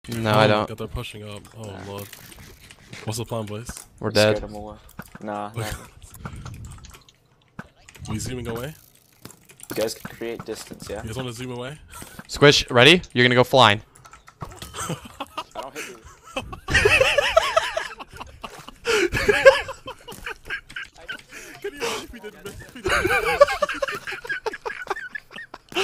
No, I don't. God, they're pushing up. Oh lord. What's the plan, boys? We're dead. Scared him away. Nah, nah. We zooming away? You guys can create distance, yeah? You guys want to zoom away? Squish, ready? You're gonna go flying.